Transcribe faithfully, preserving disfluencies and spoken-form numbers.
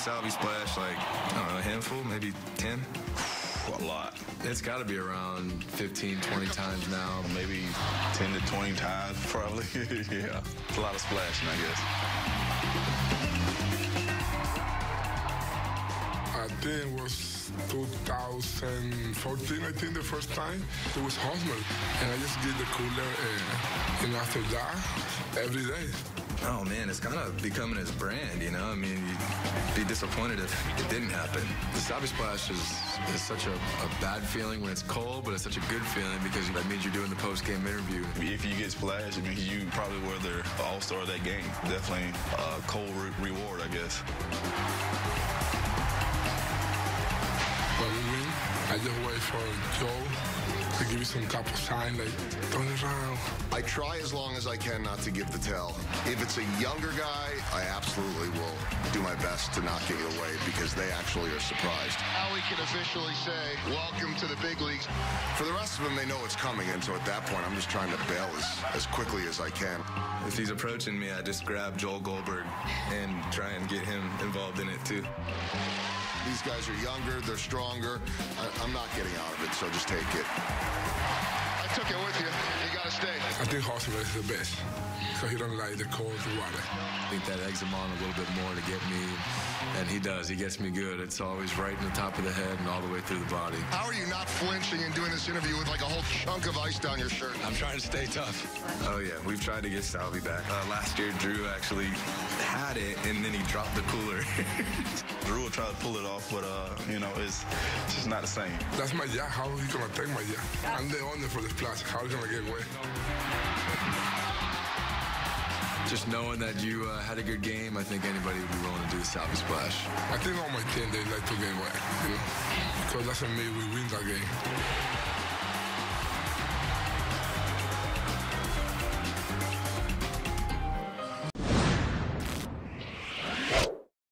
Salvi Splash like, I don't know, a handful, maybe ten? A lot. It's got to be around fifteen, twenty times now. Maybe ten to twenty times, probably. Yeah, it's a lot of splashing, I guess. I think it was two thousand fourteen, I think, the first time. It was Hosmer, and I just get the cooler, and, and after that, every day. Oh, man, it's kind of becoming his brand, you know? I mean, you'd be disappointed if it didn't happen. The Salvi Splash is, is such a, a bad feeling when it's cold, but it's such a good feeling because that means you're doing the post-game interview. If you get splashed, it means you probably were the all-star of that game. Definitely a cold re reward, I guess. When we win, I just wait for Joe to give you some type of sign, like, turn around. I try as long as I can not to give the tell. If it's a younger guy, I absolutely will do my best to not give it away because they actually are surprised. Now we can officially say, welcome to the big leagues. For the rest of them, they know it's coming, and so at that point, I'm just trying to bail as, as quickly as I can. If he's approaching me, I just grab Joel Goldberg and try and get him involved in it, too. These guys are younger, they're stronger. I, I'm not getting out of it, so just take it. I took it with you. You got to stay. I think Hosmer is the best, so he don't like the cold water. I think that eggs him on a little bit more to get me, and he does. He gets me good. It's always right in the top of the head and all the way through the body. How are you not flinching and doing this interview with like a whole chunk of ice down your shirt? I'm trying to stay tough. Oh, yeah. We've tried to get Salvi back. Uh, last year, Drew actually had it, and then he dropped the cooler. Drew will try to pull it off, but, uh, you know, it's just not the same. That's my jack. How is he going to take my jack? I'm the owner for the splash. How is he going to get away? Just knowing that you uh, had a good game, I think anybody would be willing to do the Salvi Splash. I think on my team, they like to get away, you know, because that's what made we win that game.